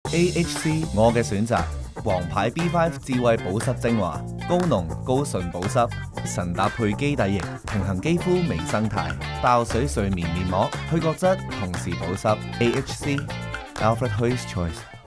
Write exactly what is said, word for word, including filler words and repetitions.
A H C 我嘅選擇，王牌 B 五 智慧保濕精華，高濃高純保濕，神搭配基底液，平衡肌膚微生態，爆水睡眠面膜，去角質同時保濕。A H C Alfred Hoy's Choice。